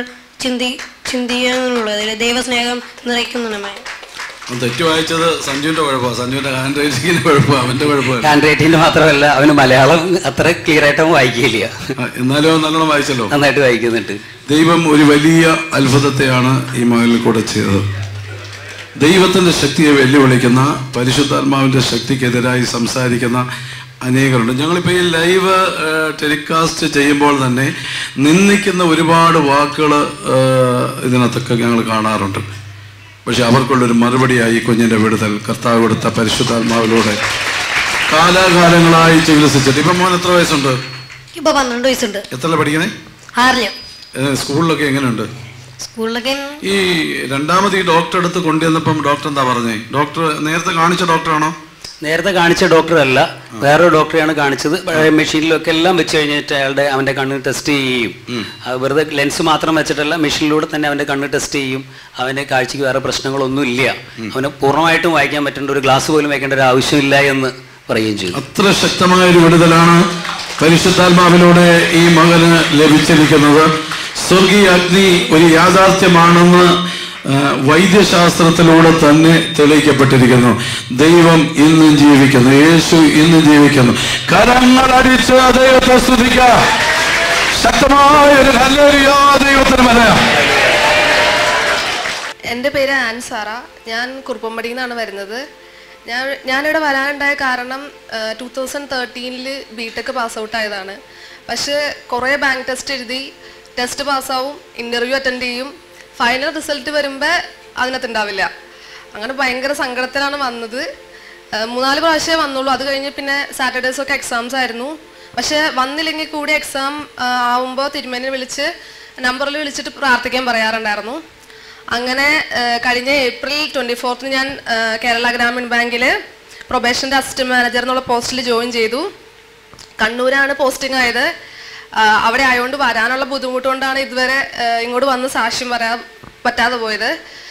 I: ചിന്തിയുള്ളതിൽ ദൈവസ്നേഹം നിറയ്ക്കുന്നണമേ.
E: തെറ്റ് വായിച്ചത് സഞ്ജുവിന്റെ കുഴപ്പമാണ്, സഞ്ജുവിന്റെ ഹാൻഡ് റൈറ്റിംഗിന്റെ കുഴപ്പമാണ്, അവന്റെ കുഴപ്പമാണ്.
H: ഹാൻഡ് റൈറ്റിംഗിന്റെ മാത്രമല്ല, അവന് മലയാളം അത്ര ക്ലിയർ ആയിട്ടും വായിക്കില്ല.
E: എന്നാലും നല്ലോണം വായിച്ചല്ലോ,
H: നന്നായിട്ട് വായിക്കുന്നുണ്ട്.
E: ദൈവം ഒരു വലിയ അത്ഭുതത്തെയാണ് ഈ മകനിൽ കൂടെ ചെയ്തത്. ദൈവത്തിന്റെ ശക്തിയെ വെല്ലുവിളിക്കുന്ന, പരിശുദ്ധാത്മാവിന്റെ ശക്തിക്കെതിരായി സംസാരിക്കുന്ന അനേകരുണ്ട്. ഞങ്ങളിപ്പോൾ ഈ ലൈവ് ടെലികാസ്റ്റ് ചെയ്യുമ്പോൾ തന്നെ നിന്ദിക്കുന്ന ഒരുപാട് വാക്കുകൾ ഇതിനകത്തൊക്കെ ഞങ്ങൾ കാണാറുണ്ട്. പക്ഷെ അവർക്കുള്ളൊരു മറുപടിയായി കുഞ്ഞിൻ്റെ വിടുതൽ കർത്താവ് കൊടുത്ത പരിശുദ്ധാത്മാവിലൂടെ കാലാകാലങ്ങളായി ചികിത്സിച്ചിട്ട്. ഇപ്പം മോൻ എത്ര വയസ്സുണ്ട്?
I: ഇപ്പൊ 12 വയസ്സുണ്ട്.
E: എത്ര പഠിക്കണേ?
I: 6.
E: സ്കൂളിലൊക്കെ എങ്ങനെയുണ്ട്?
I: സ്കൂളിലൊക്കെ
E: ഈ രണ്ടാമത് ഈ ഡോക്ടറെ അടുത്ത് കൊണ്ടുവന്നപ്പം ഡോക്ടർ എന്താ പറഞ്ഞേ? ഡോക്ടർ നേരത്തെ കാണിച്ച ഡോക്ടറാണോ?
H: നേരത്തെ കാണിച്ച ഡോക്ടറല്ല, വേറൊരു ഡോക്ടറെയാണ് കാണിച്ചത്. മെഷീനിലൊക്കെ എല്ലാം വെച്ച് കഴിഞ്ഞിട്ട് അവൻ്റെ കണ്ണ് ടെസ്റ്റ് ചെയ്യും. വെറുതെ ലെൻസ് മാത്രം വെച്ചിട്ടല്ല, മെഷീനിലൂടെ തന്നെ അവൻ്റെ കണ്ണ് ടെസ്റ്റ് ചെയ്യും. അവൻ്റെ കാഴ്ചയ്ക്ക് വേറെ പ്രശ്നങ്ങളൊന്നും ഇല്ല. അവന് പൂർണ്ണമായിട്ടും വായിക്കാൻ പറ്റേണ്ട, ഒരു ഗ്ലാസ് പോലും വയ്ക്കേണ്ട ഒരു ആവശ്യമില്ല എന്ന് പറയുകയും ചെയ്തു.
E: അത്ര ശക്തമായ ഒരു വിടുതലാണ് പരിശുദ്ധാത്മാവിലൂടെ ഈ മകന് ലഭിച്ചിരിക്കുന്നത്. സ്വർഗീയ അഗ്നി ഒരു യാഥാർത്ഥ്യമാണെന്ന് വൈദ്യശാസ്ത്രത്തിലൂടെ തന്നെ തെളിയിക്കപ്പെട്ടിരിക്കുന്നു. ദൈവം ഇന്നും ജീവിക്കുന്നു, യേശു ഇന്നും ജീവിക്കുന്നു. കരങ്ങളടിച്ച് ദൈവത്തെ സ്തുതിക്കുക. ശക്തമായ ഒരു ഹല്ലേലൂയ ദൈവത്തിന് പറയാം.
J: എൻ്റെ പേര് ആൻസാറ. ഞാൻ കുറുപ്പമ്പടിയിൽ നിന്നാണ് വരുന്നത്. ഞാനിവിടെ വരാനുണ്ടായ കാരണം 2013 ബിടെക് പാസ് ഔട്ട് ആയതാണ്. പക്ഷേ കുറേ ബാങ്ക് ടെസ്റ്റ് എഴുതി, ടെസ്റ്റ് പാസ്സാവും, ഇൻ്റർവ്യൂ അറ്റൻഡ് ചെയ്യും, ഫൈനൽ റിസൾട്ട് വരുമ്പോൾ അതിനകത്തുണ്ടാവില്ല. അങ്ങനെ ഭയങ്കര സങ്കടത്തിലാണ് വന്നത്. 3-4 പ്രാവശ്യമേ വന്നുള്ളൂ. അത് കഴിഞ്ഞ് പിന്നെ സാറ്റർഡേസൊക്കെ എക്സാംസ് ആയിരുന്നു. പക്ഷേ വന്നില്ലെങ്കിൽ കൂടി എക്സാം ആവുമ്പോൾ തിരുമേനിയെ വിളിച്ച് നമ്പറിൽ വിളിച്ചിട്ട് പ്രാർത്ഥിക്കാൻ പറയാറുണ്ടായിരുന്നു. അങ്ങനെ കഴിഞ്ഞ ഏപ്രിൽ 24 ഞാൻ കേരള ഗ്രാമീൺ ബാങ്കിൽ പ്രൊബേഷൻ്റെ അസിസ്റ്റന്റ് മാനേജർ എന്നുള്ള പോസ്റ്റിൽ ജോയിൻ ചെയ്തു. കണ്ണൂരാണ് പോസ്റ്റിംഗ് ആയത്. അവിടെ ആയതുകൊണ്ട് വരാനുള്ള ബുദ്ധിമുട്ട് കൊണ്ടാണ് ഇതുവരെ ഇങ്ങോട്ട് വന്ന് സാക്ഷ്യം പറയാൻ പറ്റാതെ പോയത്.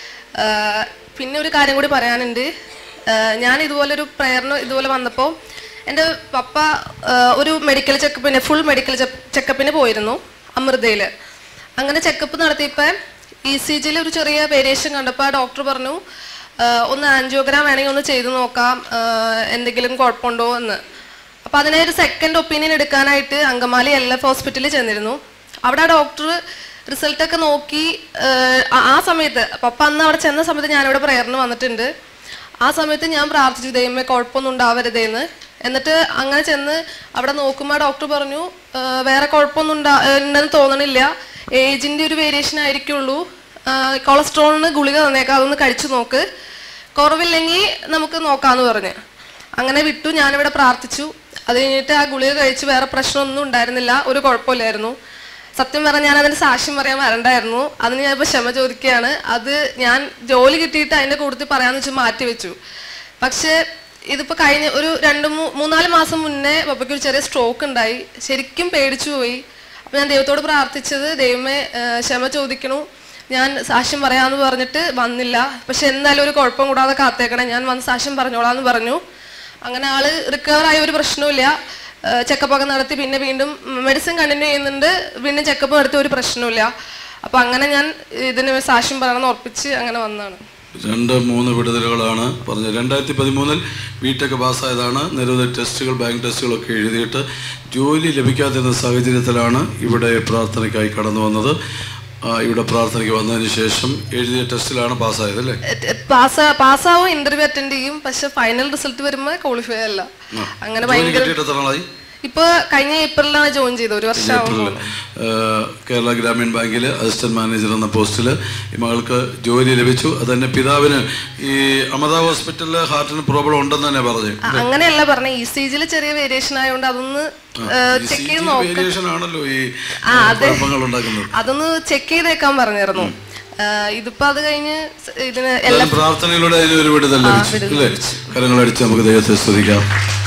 J: പിന്നെ ഒരു കാര്യം കൂടി പറയാനുണ്ട്. ഞാൻ ഇതുപോലൊരു പ്രയറിന് ഇതുപോലെ വന്നപ്പോൾ എൻ്റെ പപ്പ ഒരു മെഡിക്കൽ ചെക്കപ്പിന്, ഫുൾ മെഡിക്കൽ ചെക്കപ്പിന് പോയിരുന്നു അമൃതയിൽ. അങ്ങനെ ചെക്കപ്പ് നടത്തിയപ്പോൾ ECGയിൽ ഒരു ചെറിയ വേരിയേഷൻ കണ്ടപ്പോൾ ആ ഡോക്ടർ പറഞ്ഞു, ഒന്ന് ആൻജിയോഗ്രാം വേണമെങ്കിൽ ഒന്ന് ചെയ്ത് നോക്കാം, എന്തെങ്കിലും കുഴപ്പമുണ്ടോ എന്ന്. അപ്പോൾ അതിനൊരു സെക്കൻഡ് ഒപ്പീനിയൻ എടുക്കാനായിട്ട് അങ്കമാലി LF ഹോസ്പിറ്റലിൽ ചെന്നിരുന്നു. അവിടെ ആ ഡോക്ടർ റിസൾട്ടൊക്കെ നോക്കി. ആ സമയത്ത് പപ്പ അന്ന് അവിടെ ചെന്ന സമയത്ത് ഞാനിവിടെ പ്രയറിന് വന്നിട്ടുണ്ട്. ആ സമയത്ത് ഞാൻ പ്രാർത്ഥിച്ചു, ദൈവമേ കുഴപ്പമൊന്നും ഉണ്ടാവരുതേന്ന്. എന്നിട്ട് അങ്ങനെ ചെന്ന് അവിടെ നോക്കുമ്പോൾ ഡോക്ടർ പറഞ്ഞു, വേറെ കുഴപ്പമൊന്നും ഉണ്ടെന്ന് തോന്നണില്ല, ഏജിൻ്റെ ഒരു വേരിയേഷൻ ആയിരിക്കുള്ളൂ, കൊളസ്ട്രോളിന് ഗുളിക തന്നേക്കാം, അതൊന്ന് കഴിച്ചു നോക്ക്, കുറവില്ലെങ്കിൽ നമുക്ക് നോക്കാമെന്ന് പറഞ്ഞ് അങ്ങനെ വിട്ടു. ഞാനിവിടെ പ്രാർത്ഥിച്ചു. അത് കഴിഞ്ഞിട്ട് ആ ഗുളിക കഴിച്ച് വേറെ പ്രശ്നമൊന്നും ഉണ്ടായിരുന്നില്ല, ഒരു കുഴപ്പമില്ലായിരുന്നു. സത്യം പറഞ്ഞാൽ ഞാൻ അതിൻ്റെ സാക്ഷ്യം പറയാൻ വരണ്ടായിരുന്നു. അതിന് ഞാൻ ഇപ്പോൾ ക്ഷമ ചോദിക്കുകയാണ്. അത് ഞാൻ ജോലി കിട്ടിയിട്ട് അതിൻ്റെ കൂടുതൽ പറയാമെന്ന് വെച്ച് മാറ്റി വെച്ചു. പക്ഷേ ഇതിപ്പോൾ കഴിഞ്ഞ ഒരു 2-3-4 മാസം മുന്നേ പപ്പയ്ക്ക് ഒരു ചെറിയ സ്ട്രോക്ക് ഉണ്ടായി. ശരിക്കും പേടിച്ചു പോയി. അപ്പോൾ ഞാൻ ദൈവത്തോട് പ്രാർത്ഥിച്ചത്, ദൈവമേ ക്ഷമ ചോദിക്കണു, ഞാൻ സാക്ഷ്യം പറയാമെന്ന് പറഞ്ഞിട്ട് വന്നില്ല. പക്ഷെ എന്തായാലും ഒരു കുഴപ്പം കൂടാതെ കാത്തേക്കണേ, ഞാൻ വന്ന് സാക്ഷ്യം പറഞ്ഞോളാന്ന് പറഞ്ഞു. അങ്ങനെ ആള് റിക്കവറായ, ഒരു പ്രശ്നവുമില്ല. ചെക്കപ്പൊക്കെ നടത്തി, പിന്നെ വീണ്ടും മെഡിസിൻ കണ്ടിന്യൂ ചെയ്യുന്നുണ്ട്, വീണ്ടും ചെക്കപ്പ് നടത്തി, ഒരു പ്രശ്നവുമില്ല. അപ്പം അങ്ങനെ ഞാൻ ഇതിന് സാക്ഷ്യം പറയണമെന്ന് ഉറപ്പിച്ച് അങ്ങനെ വന്നതാണ്.
E: 2-3 വിടുതലുകളാണ് പറഞ്ഞത്. 2013 ബിടെക് പാസ്സായതാണ്. നിരവധി ടെസ്റ്റുകൾ, ബാങ്ക് ടെസ്റ്റുകളൊക്കെ എഴുതിയിട്ട് ജോലി ലഭിക്കാതിരുന്ന സാഹചര്യത്തിലാണ് ഇവിടെ പ്രാർത്ഥനയ്ക്കായി കടന്നു വന്നത്. ഇവിടെ പ്രാർത്ഥനയ്ക്ക് വന്നതിന് ശേഷം എഴുതിയ ടെസ്റ്റിലാണ് പാസ്സായത് അല്ലേ? പാസ്സാവും,
J: ഇന്റർവ്യൂ അറ്റൻഡ് ചെയ്യും, പക്ഷെ ഫൈനൽ റിസൾട്ട് വരുമ്പോൾ ക്വാളിഫൈ അല്ല. അങ്ങനെ ഭയങ്കര ഇപ്പൊ കഴിഞ്ഞ ഏപ്രിലാണ് ജോയിൻ ചെയ്തത്, 1 വർഷമാകുമ്പോൾ.
E: കേരള ഗ്രാമീൺ ബാങ്കിൽ അസിസ്റ്റന്റ് മാനേജർ എന്ന പോസ്റ്റിൽ ഈ മകൾക്ക് ജോലി ലഭിച്ചു. അത് തന്നെ പിതാവിന് ഈ അമൃത ഹോസ്പിറ്റലിൽ ഹാർട്ടിന് പ്രോബ്ലം ഉണ്ടെന്ന് തന്നെ പറഞ്ഞു.
J: അങ്ങനെയല്ല പറഞ്ഞ, ECG ചെറിയ വേരിയേഷൻ ആയതുകൊണ്ട് അതൊന്ന് ചെക്ക് ചെയ്ത്
E: ആണല്ലോ ഈ
J: അതൊന്ന് ചെക്ക് ചെയ്തേക്കാൻ പറഞ്ഞിരുന്നു. ഇതിപ്പോ അത് കഴിഞ്ഞ് ഇതിന് എല്ലാ
E: പ്രാർത്ഥനയിലൂടെ അതിനൊരു വിടുതൽ ലഭിച്ചു. കരങ്ങളടിച്ച് നമുക്ക് ദൈവത്തെ സ്തുതിക്കാം.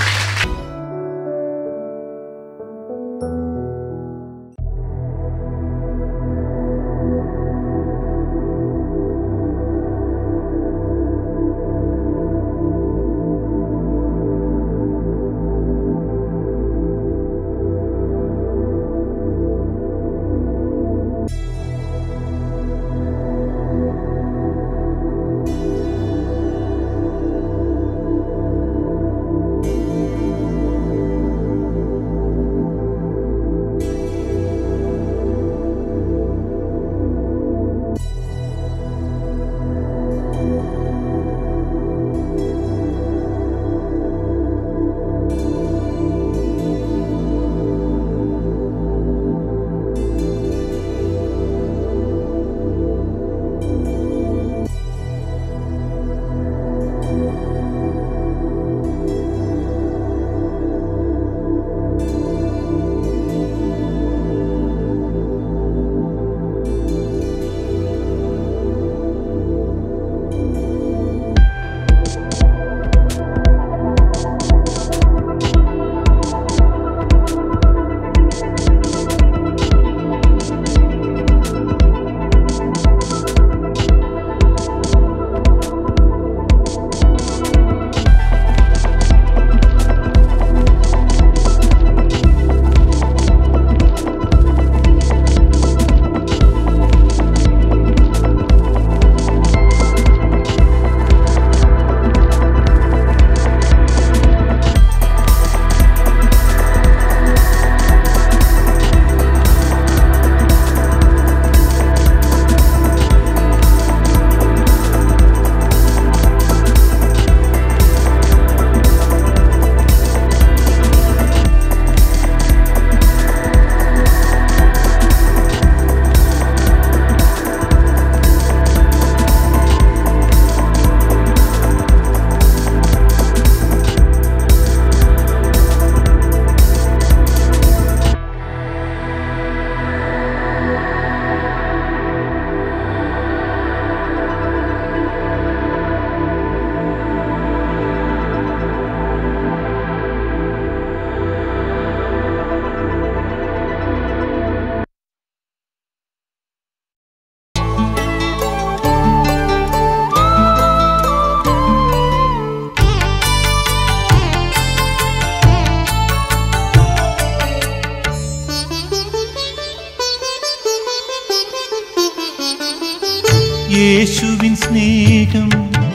K: യേശുവിൻ സ്നേഹം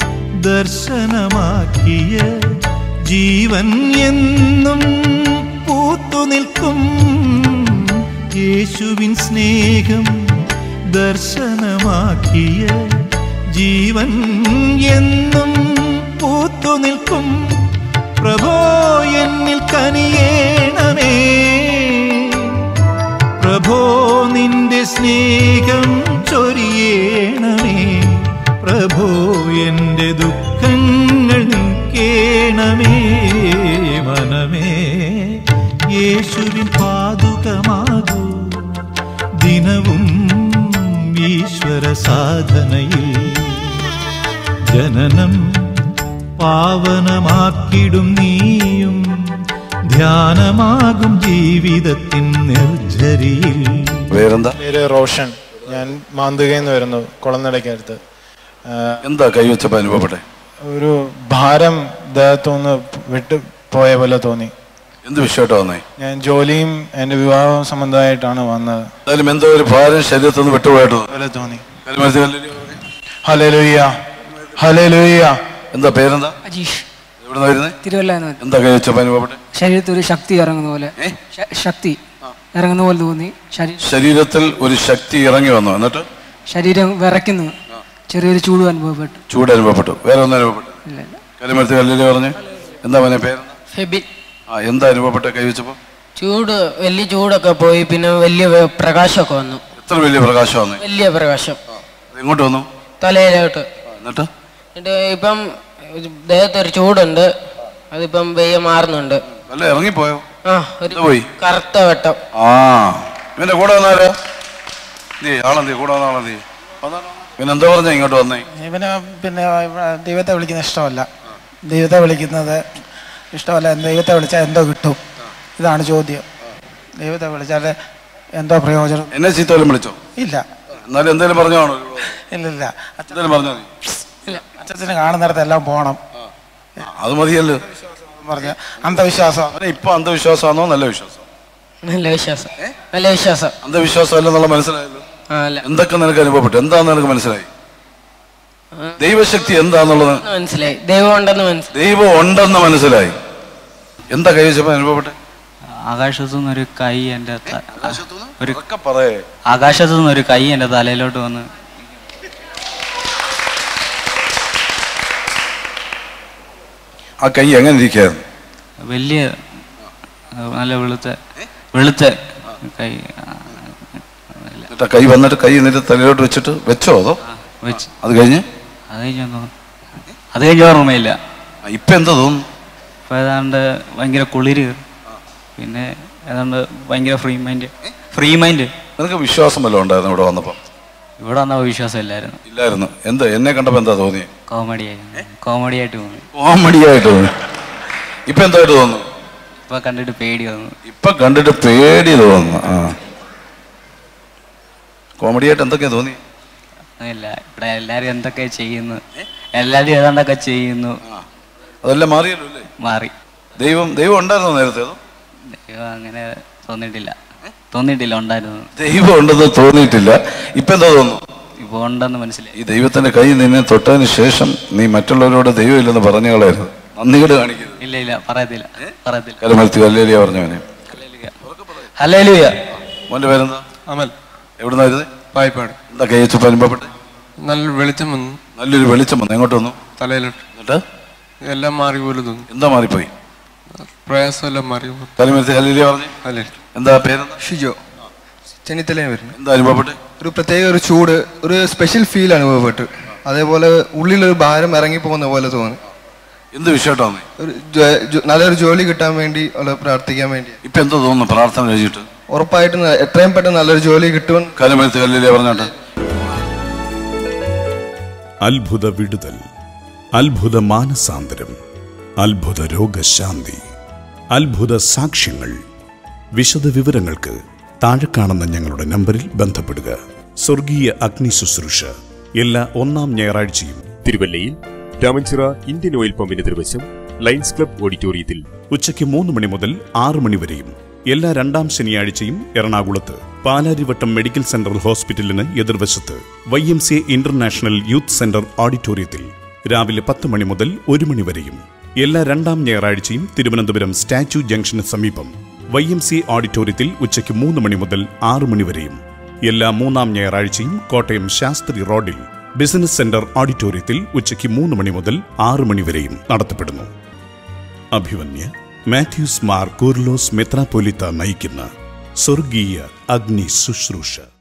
K: ദർശനമാക്കിയ ജീവൻ എന്നും പൂത്തുനിൽക്കും. യേശുവിൻ സ്നേഹം ദർശനമാക്കിയ ജീവൻ എന്നും പൂത്തുനിൽക്കും. പ്രഭോ എന്നിൽ കനിയേണമേ, പ്രഭോ നിന്റെ സ്നേഹം ചൊരിയേണമേ, പ്രഭോ എൻ്റെ ദുഃഖങ്ങൾ നീക്കേണമേ. മനമേ യേശുവിൻ പാദുകമാകൂ, ദിനവും ഈശ്വര സാധനയിൽ ജനനം പാവനമാക്കിടും നീയും ധ്യാനമാകും ജീവിതത്തിൻ നിർജ്ജരിയിൽ.
L: പേര് റോഷൻ, ഞാൻ മാന്തുകയെന്ന് വരുന്നു, കുളനടയ്ക്കടുത്ത്.
E: എന്താ കൈവച്ചപ്പോ അനുഭവപ്പെട്ടെ?
L: ഒരു ഭാരം ദേഹത്തുനിന്ന് വിട്ടു പോയ പോലെ തോന്നി.
E: എന്ത് വിഷയമായിട്ടാ വന്നേ? ഞാൻ
L: ജോലിയും എന്റെ വിവാഹം സംബന്ധമായിട്ടാണ് വന്നത്.
E: എന്തായാലും എന്തോ ഒരു ഭാരം ശരീരത്തിൽ നിന്ന് വിട്ടുപോയിട്ട്
L: തോന്നി.
E: Hallelujah hallelujah. എന്താ പേരെന്താ?
M: അജീഷ്.
E: എവിടുന്നാ വരുന്നത്?
M: തിരുവല്ല.
E: എന്താ കൈവച്ചപ്പോ അനുഭവപ്പെട്ടെ?
M: ശരീരത്തിൽ ഒരു ശക്തി ഇറങ്ങുന്ന പോലെ, ശക്തി ഇറങ്ങുന്ന പോലെ തോന്നി.
E: ശരീരത്തിൽ ഒരു ശക്തി ഇറങ്ങി വന്നു, എന്നിട്ട്
M: ശരീരം വിറയ്ക്കുന്നു, ചെറിയൊരു ചൂട് അനുഭവപ്പെട്ടു.
E: ചൂട് അനുഭവപ്പെട്ടു, വേറെ ഒന്നും അനുഭവപ്പെട്ടു? കലിമരത്ത് കല്ലില് പറഞ്ഞു. എന്താ മോനെ പേര്?
M: ഫെബിൻ.
E: എന്താ അനുഭവപ്പെട്ടെ കൈവച്ചപ്പോ?
N: ചൂട് വലിയ ചൂടൊക്കെ പോയി, പിന്നെ വലിയ പ്രകാശമൊക്കെ വന്നു.
E: എത്ര വലിയ പ്രകാശം വന്നു?
N: വലിയ പ്രകാശം.
E: എങ്ങോട്ട് വന്നു?
N: തലയിലോട്ട്.
E: എന്നിട്ട്
N: ഇപ്പം ദേഹത്തൊരു ചൂടുണ്ട്, അതിപ്പം വെയ്യ മാറുന്നുണ്ട്.
E: അല്ല ഇറങ്ങിപ്പോയോ?
N: ആ, ഒരു കറുത്ത വെട്ടം.
E: ആ, ഇവന്റെ കൂടെ വന്നാലോ? ആളെന്തി കൂടെ വന്ന ആളെന്തി? പിന്നെ എന്താ പറഞ്ഞ ഇങ്ങോട്ട് വന്നേ?
L: ഇവന് പിന്നെ ദൈവത്തെ വിളിക്കുന്നത് ഇഷ്ടമല്ല. ദൈവത്തെ വിളിക്കുന്നത് ഇഷ്ടമല്ല. ദൈവത്തെ വിളിച്ചാൽ എന്തോ കിട്ടും, ഇതാണ് ചോദ്യം. ദൈവത്തെ വിളിച്ചാൽ എന്തോ പ്രയോജനം.
E: എന്നെ ചീത്തോലും വിളിച്ചോ?
L: ഇല്ല.
E: എന്നാലും എന്തേലും പറഞ്ഞാണോ?
L: ഇല്ലില്ല.
E: അച്ഛനും പറഞ്ഞോ?
L: ഇല്ല, അച്ഛനെ കാണുന്നിടത്ത് എല്ലാം പോണം,
E: അത് മതിയല്ലോ
L: പറഞ്ഞ അന്ധവിശ്വാസം.
E: ഇപ്പൊ അന്ധവിശ്വാസമാണോ നല്ല വിശ്വാസം?
N: നല്ല വിശ്വാസം. നല്ല വിശ്വാസം.
E: അന്ധവിശ്വാസം അല്ലെന്നുള്ള മനസ്സിലായല്ലോ. എന്തൊക്കെ നിനക്ക് അനുഭവപ്പെട്ടു? എന്താന്ന് നിനക്ക് മനസ്സിലായി? ദൈവശക്തി എന്താന്നുള്ളത്
N: മനസ്സിലായി. ദൈവം
E: ഉണ്ടെന്ന് മനസ്സിലായി. എന്താ കൈ വെച്ചപ്പോ അനുഭവപ്പെട്ടെ?
O: ആകാശത്തുനിന്നൊരു കൈ എൻ്റെ ആകാശത്തുനിന്നൊരു കൈ എൻ്റെ തലയിലോട്ട് വന്ന്.
E: ആ കൈ എങ്ങനെ ഇരിക്കായിരുന്നു?
O: വലിയ നല്ല വെളുത്ത കൈ.
E: കൈ വന്നിട്ട് കൈ എന്നിട്ട് തലയിലോട്ട് വെച്ചിട്ട് വെച്ചോ? അതോ അത് കഴിഞ്ഞ്
O: ഓർമ്മയില്ല.
E: ഇപ്പൊ എന്താ തോന്നുന്നു?
O: ഇപ്പൊ ഏതാണ്ട് ഭയങ്കര കുളിര്, പിന്നെ ഏതാണ്ട് ഭയങ്കര ഫ്രീ മൈൻഡ്.
E: നിനക്ക് വിശ്വാസം വല്ലതും ഉണ്ടായിരുന്നു ഇവിടെ വന്നപ്പോ?
O: ഇവിടെ വന്നപ്പോ വിശ്വാസം
E: ഇല്ലായിരുന്നു. എന്താ എന്നെ കണ്ടപ്പോ എന്താ തോന്നി?
O: കോമഡിയായിട്ട് തോന്നി.
E: ഇപ്പൊ എന്തായിട്ട് തോന്നുന്നു?
O: ഇപ്പൊ കണ്ടിട്ട് പേടി തോന്നുന്നു.
E: ആ, കോമഡിയായിട്ട് എന്തൊക്കെയാ തോന്നി?
O: ഇവിടെ എല്ലാരും എന്തൊക്കെ ചെയ്യുന്നു, എല്ലാരും ഏതാണ്ടൊക്കെ ചെയ്യുന്നു.
E: അതെല്ലാം മാറിയല്ലോ അല്ലേ?
O: മാറി.
E: ദൈവം ഉണ്ടായിരുന്നോ നേരത്തെ?
O: ദൈവം അങ്ങനെ തോന്നിയിട്ടില്ല. ഉണ്ടായിരുന്നു.
E: ദൈവം ഉണ്ടെന്ന് തോന്നിയിട്ടില്ല. ഇപ്പൊ എന്താ തോന്നുന്നു?
O: ഇപ്പൊ ഉണ്ടെന്ന് മനസ്സിലായി.
E: ഈ ദൈവത്തിന്റെ കൈ നിന്നെ തൊട്ടതിന് ശേഷം നീ മറ്റുള്ളവരോട് ദൈവം ഇല്ലെന്ന് പറഞ്ഞു കളയരുത്. നന്ദികേട് കാണിക്കരുത്.
O: ഇല്ല പറയത്തില്ല.
E: കരമൽത്തി ഹല്ലേലൂയ പറഞ്ഞവനെ.
O: ഹല്ലേലൂയ.
E: മോന്റെ പേരെന്താ?
P: അമൽ.
E: എവിടുന്നായിരുന്നു?
P: പായിപ്പാട്.
E: എന്താ കൈ വെച്ചപ്പോ അനുഭവപ്പെട്ടെ?
P: നല്ലൊരു വെളിച്ചം വന്നു.
E: എങ്ങോട്ട് വന്നു?
P: തലയിലോട്ട്.
E: എന്നിട്ട്
P: എല്ലാം മാറി പോലെ തോന്നി.
E: എന്താ മാറിപ്പോയി?
P: പ്രയാസമെല്ലാം മാറി.
E: കരമൽത്തി ഹല്ലേലൂയ പറഞ്ഞു. എന്താ പേരെന്താ?
P: ഷിജോ. ചെന്നിത്തലയും വരുന്നു.
E: എന്താ അനുഭവപ്പെട്ടെ?
P: ഒരു പ്രത്യേക ഒരു ചൂട്, ഒരു സ്പെഷ്യൽ ഫീൽ അനുഭവപ്പെട്ടു. അതേപോലെ ഉള്ളിലൊരു ഭാരം ഇറങ്ങിപ്പോകുന്ന പോലെ തോന്നി.
E: എന്ത് വിഷയമായിട്ടാണ്?
P: നല്ലൊരു ജോലി കിട്ടാൻ വേണ്ടി പ്രാർത്ഥിക്കാൻ വേണ്ടി.
E: ഇപ്പൊ എന്താ തോന്നുന്നു പ്രാർത്ഥന കഴിച്ചിട്ട്?
P: ഉറപ്പായിട്ടും എത്രയും പെട്ടെന്ന് നല്ലൊരു ജോലി കിട്ടുമെന്ന്.
E: കരമൽത്തി ഹല്ലേലൂയ പറഞ്ഞോട്ടെ.
G: അത്ഭുത വിടുതൽ, അത്ഭുത മാനസാന്തരം, അത്ഭുത രോഗശാന്തി, അത്ഭുത സാക്ഷ്യങ്ങൾ. വിശദ വിവരങ്ങൾക്ക് താഴെ കാണുന്ന ഞങ്ങളുടെ നമ്പറിൽ ബന്ധപ്പെടുക. സ്വർഗീയ അഗ്നി ശുശ്രൂഷ എല്ലാ 1-ാം ഞായറാഴ്ചയും
Q: തിരുവല്ലയിൽ രാമഞ്ചിറ ഇന്ത്യൻ ഓയിൽ പമ്പിന് എതിർവശം ലയൺസ് ക്ലബ് ഓഡിറ്റോറിയത്തിൽ
G: ഉച്ചയ്ക്ക് 3 മണി മുതൽ 6 മണി വരെയും എല്ലാ 2-ാം ശനിയാഴ്ചയും എറണാകുളത്ത് പാലാരിവട്ടം മെഡിക്കൽ സെന്റർ ഹോസ്പിറ്റലിന് എതിർവശത്ത് YMCA ഇന്റർനാഷണൽ യൂത്ത് സെന്റർ ഓഡിറ്റോറിയത്തിൽ രാവിലെ 10 മണി മുതൽ 1 മണി വരെയും എല്ലാ 2-ാം ഞായറാഴ്ചയും തിരുവനന്തപുരം സ്റ്റാച്യു ജംഗ്ഷന് സമീപം YMCA ഓഡിറ്റോറിയത്തിൽ ഉച്ചയ്ക്ക് 3 മണി മുതൽ 6 മണി വരെയും എല്ലാ 3-ാം ഞായറാഴ്ചയും കോട്ടയം ശാസ്ത്രി റോഡിൽ ബിസിനസ് സെന്റർ ഓഡിറ്റോറിയത്തിൽ ഉച്ചയ്ക്ക് 3 മണി മുതൽ 6 മണി വരെയും നടത്തപ്പെടുന്നു. അഭിവന്യ മാത്യൂസ് മാർ കൂർലോസ് മെത്രാപ്പൊലീത്ത നയിക്കുന്ന സ്വർഗീയ അഗ്നി ശുശ്രൂഷ.